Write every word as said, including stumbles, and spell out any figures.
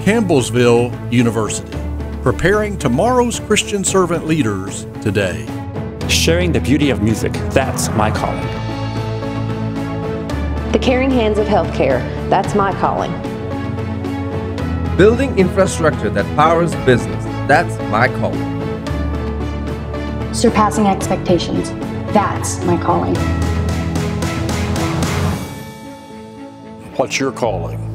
Campbellsville University, preparing tomorrow's Christian servant leaders today. Sharing the beauty of music, that's my calling. The caring hands of healthcare, that's my calling. Building infrastructure that powers business, that's my calling. Surpassing expectations, that's my calling. What's your calling?